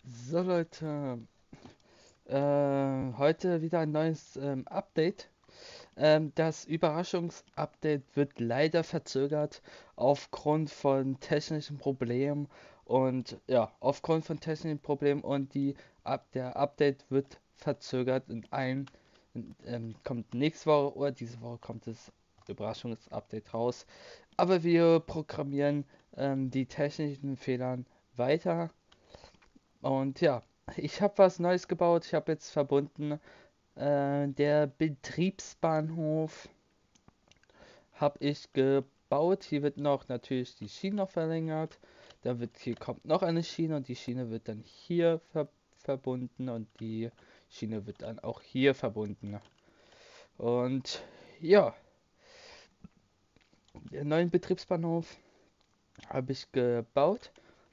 So Leute, heute wieder ein neues Update. Das Überraschungsupdate wird leider verzögert aufgrund von technischen Problemen und der Update wird verzögert kommt nächste Woche oder diese Woche kommt das Überraschungsupdate raus. Aber wir programmieren die technischen Fehlern weiter. Und ja, ich habe was Neues gebaut. Ich habe jetzt verbunden. Der Betriebsbahnhof habe ich gebaut. Hier wird noch natürlich die Schiene noch verlängert. Hier kommt noch eine Schiene und die Schiene wird dann hier verbunden und die Schiene wird dann auch hier verbunden. Und ja, den neuen Betriebsbahnhof habe ich gebaut.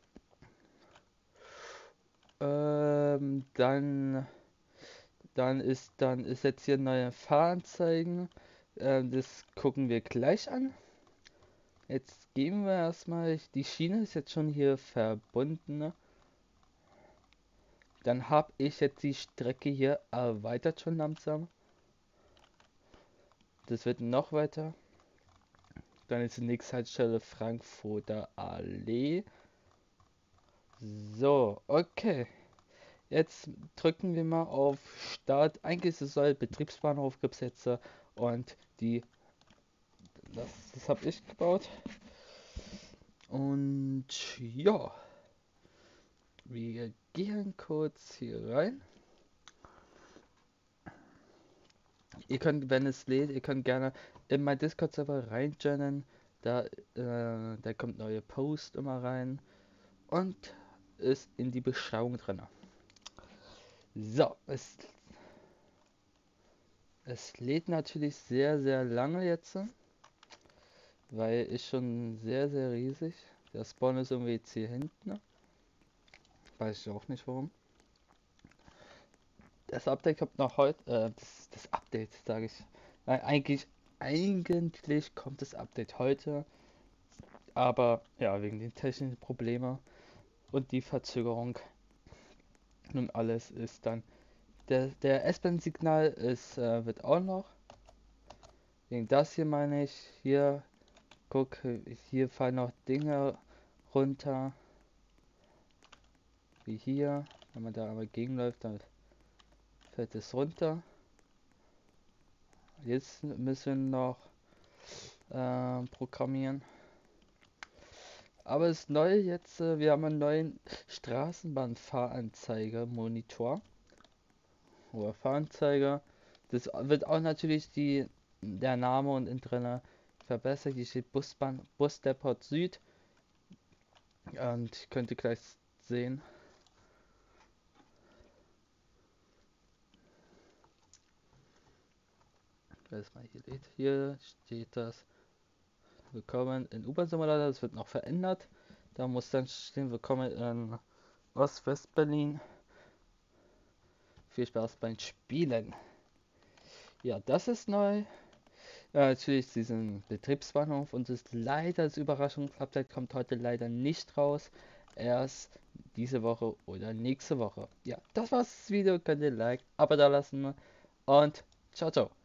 Ähm, dann dann ist jetzt hier neue Fahranzeigen. Das gucken wir gleich an. Jetzt gehen wir erstmal. Die Schiene ist jetzt schon hier verbunden. Ne? Dann habe ich jetzt die Strecke hier erweitert schon langsam. Das wird noch weiter. Dann ist die nächste Haltestelle Frankfurter Allee. So, okay. Jetzt drücken wir mal auf Start. Eigentlich ist es so, Betriebsbahnhof gibt es jetzt und das habe ich gebaut. Und ja, wir gehen kurz hier rein. Ihr könnt, wenn es lädt, ihr könnt gerne in mein Discord-Server reinjoinen. Da kommt neue Post immer rein und ist in die Beschreibung drin. So, es lädt natürlich sehr, sehr lange jetzt, weil ist schon sehr, sehr riesig. Der Spawn ist irgendwie jetzt hier hinten. Weiß ich auch nicht warum. Das Update kommt noch heute. Das Update, sage ich. Nein, eigentlich kommt das Update heute. Aber ja, wegen den technischen Problemen und die Verzögerung und alles ist dann. Der S-Bahn-Signal wird auch noch. Wegen das hier meine ich. Guck, hier fallen noch Dinge runter. Wie hier. Wenn man da aber gegenläuft, dann fällt es runter. Jetzt müssen wir noch programmieren. Aber das Neue jetzt, wir haben einen neuen Straßenbahnfahranzeiger-Monitor oder Fahranzeiger. Das wird auch natürlich der Name und innen drin verbessert. Hier steht Busdepot Süd und könnt ihr gleich sehen. Erstmal hier lädt. Hier steht das. Willkommen in U-Bahn-Simulator. Das wird noch verändert. Da muss dann stehen Willkommen in Ost-West-Berlin. Viel Spaß beim Spielen. Ja, das ist neu. Ja, natürlich diesen Betriebsbahnhof und das Überraschungsupdate kommt heute leider nicht raus. Erst diese Woche oder nächste Woche. Ja, das war's das Video. Könnt ihr Like, Abo da lassen und ciao, ciao.